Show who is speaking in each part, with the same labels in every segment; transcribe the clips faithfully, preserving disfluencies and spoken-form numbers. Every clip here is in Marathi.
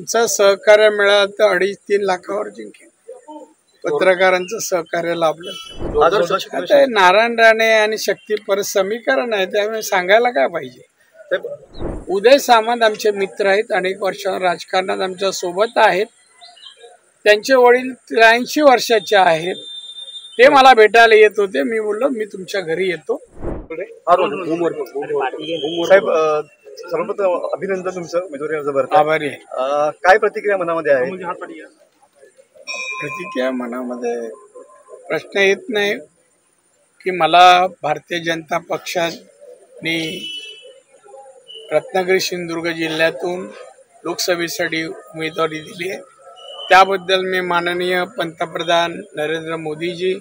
Speaker 1: तुमचं सहकार्य मिळालं तर अडीच तीन लाखावर जिंकेल. पत्रकारांचं सहकार्य लाभलं. आता हे नारायण राणे आणि शक्ती परत समीकरण आहे, त्यामुळे सांगायला काय पाहिजे. उदय सामंत आमचे मित्र आहेत, अनेक वर्ष राजकारणात आमच्या सोबत आहेत. त्यांचे वडील त्र्याऐंशी वर्षाचे आहेत. ते मला भेटायला येत होते. मी बोललो मी तुमच्या घरी येतो.
Speaker 2: साहेब, सर्वप्रथम अभिनंदन तुमचं उमेदवारी अर्ज भरताय.
Speaker 1: आभारी आहे.
Speaker 2: काय प्रतिक्रिया मनामध्ये आहे?
Speaker 1: प्रतिक्रिया मनामध्ये प्रश्न येत नाही की मला भारतीय जनता पक्षाने रत्नागिरी सिंधुदुर्ग जिल्ह्यातून लोकसभेसाठी उमेदवारी दिली आहे. त्याबद्दल मी माननीय पंतप्रधान नरेंद्र मोदीजी,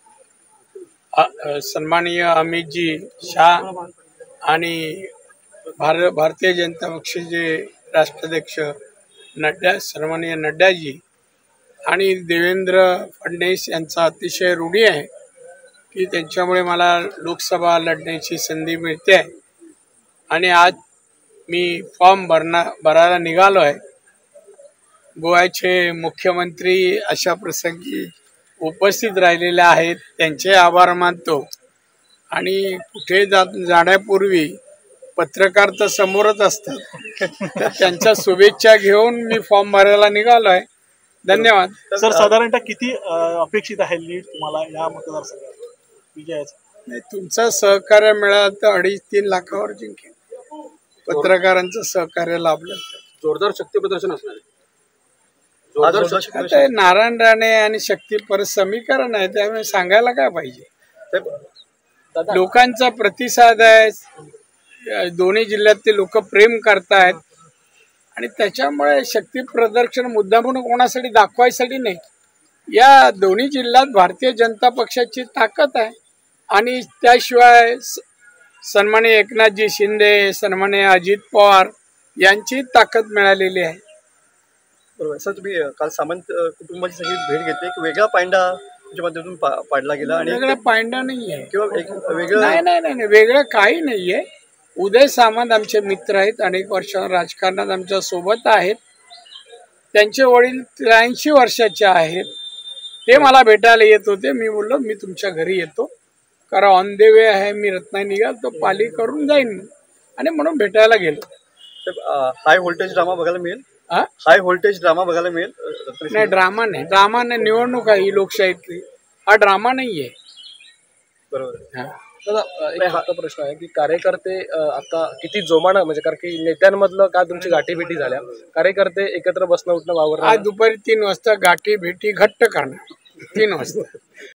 Speaker 1: सन्माननीय अमितजी शाह आणि भारत भारतीय जनता पक्षाचे राष्ट्राध्यक्ष नड्डा सन्माननीय नड्डाजी आणि देवेंद्र फडणवीस यांचा अतिशय रूढी आहे की त्यांच्यामुळे मला लोकसभा लढण्याची संधी मिळते आहे. आणि आज मी फॉर्म भरणा भरायला निघालो आहे. गोव्याचे मुख्यमंत्री अशा प्रसंगी उपस्थित राहिलेले आहेत, त्यांचे आभार मानतो. आणि कुठे जा जाण्यापूर्वी पत्रकार तर समोरच असतात, तर त्यांच्या शुभेच्छा घेऊन मी फॉर्म भरायला निघालो आहे. धन्यवाद.
Speaker 3: सर, साधारणतः किती अपेक्षित आहे लीड तुम्हाला या मतदारसंघात विजयाचं?
Speaker 1: नाही, तुमचं सहकार्य मिळालं तर अडीच तीन लाखावर जिंकेल. पत्रकारांचं सहकार्य लाभलं.
Speaker 2: जोरदार शक्ती प्रदर्शन असणार आहे.
Speaker 1: आता हे नारायण राणे आणि शक्ती परत समीकरण आहे, त्यामुळे सांगायला काय पाहिजे. लोकांचा प्रतिसाद आहे. दोन्ही जिल्ह्यातले लोक प्रेम करतायत आणि त्याच्यामुळे शक्ती प्रदर्शन मुद्दामून कोणासाठी दाखवायसाठी नाही. या दोन्ही जिल्ह्यात भारतीय जनता पक्षाची ताकद आहे. आणि त्याशिवाय सन्माननीय एकनाथजी शिंदे, सन्माननीय अजित पवार यांची ताकद मिळालेली आहे.
Speaker 2: बरोबर. सर, तुम्ही काल सामंत कुटुंबाची सगळी भेट घेतली, एक वेगळा पायंडा तुमच्या माध्यमातून पाडला गेला. आणि
Speaker 1: वेगळा पायंडा नाही आहे
Speaker 2: किंवा एक वेगळं
Speaker 1: नाही नाही नाही वेगळं काही नाहीये. उदय सामंत आमचे मित्र आहेत, अनेक वर्ष राजकारणात आमच्या सोबत आहेत. त्यांचे वडील त्र्याऐंशी वर्षाचे आहेत. ते मला भेटायला येत होते. मी बोललो मी तुमच्या घरी येतो, कारण ऑन द वे आहे, मी रत्नागिरी निघाल तो पाली करून जाईन आणि म्हणून भेटायला गेलो.
Speaker 2: हाय व्होल्टेज ड्रामा बघायला मिळेल. हाय व्होल्टेज ड्रामा बघायला मिळेल.
Speaker 1: नाही, ड्रामा नाही. ड्रामा नाही. निवडणूक आहे ही लोकशाहीतली. हा ड्रामा नाहीये.
Speaker 2: बरोबर.
Speaker 4: दादा, एक प्रश्न आहे की कार्यकर्ते आता किती जोमानं, म्हणजे कारण की नेत्यांमधलं काय तुमची गाठी भेटी झाल्या, कार्यकर्ते एकत्र बसणं उठणं वावर
Speaker 1: आज दुपारी तीन वाजता गाठी भेटी घट्ट करणार. तीन वाजता